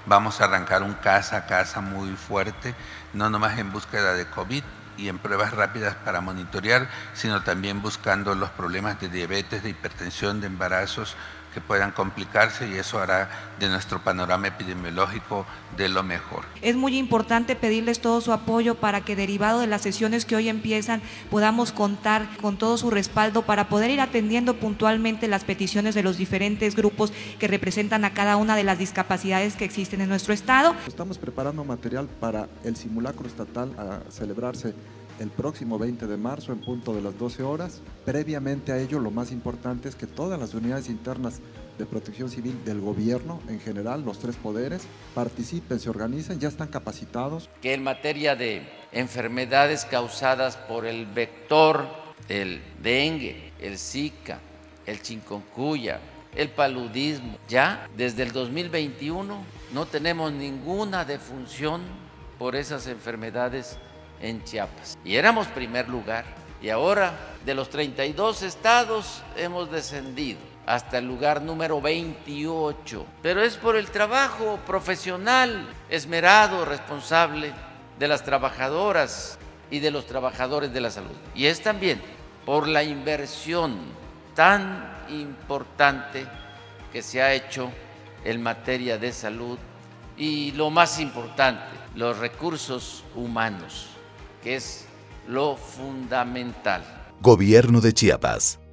vamos a arrancar un casa a casa muy fuerte, no nomás en búsqueda de COVID y en pruebas rápidas para monitorear, sino también buscando los problemas de diabetes, de hipertensión, de embarazos que puedan complicarse, y eso hará de nuestro panorama epidemiológico de lo mejor. Es muy importante pedirles todo su apoyo para que, derivado de las sesiones que hoy empiezan, podamos contar con todo su respaldo para poder ir atendiendo puntualmente las peticiones de los diferentes grupos que representan a cada una de las discapacidades que existen en nuestro estado. Estamos preparando material para el simulacro estatal a celebrarse el próximo 20 de marzo en punto de las 12 horas. Previamente a ello, lo más importante es que todas las unidades internas de protección civil del gobierno, en general, los tres poderes, participen, se organicen, ya están capacitados. Que en materia de enfermedades causadas por el vector, el dengue, el Zika, el chikungunya, el paludismo, ya desde el 2021 no tenemos ninguna defunción por esas enfermedades en Chiapas. Y éramos primer lugar. Y ahora, de los 32 estados, hemos descendido hasta el lugar número 28. Pero es por el trabajo profesional, esmerado, responsable de las trabajadoras y de los trabajadores de la salud. Y es también por la inversión tan importante que se ha hecho en materia de salud y, lo más importante, los recursos humanos, que es lo fundamental. Gobierno de Chiapas.